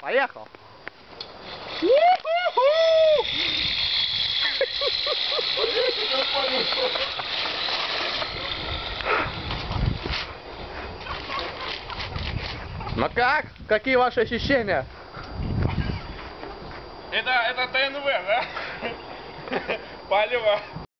Поехал. Ну как? Какие ваши ощущения? Это ТНВ, да? Палево.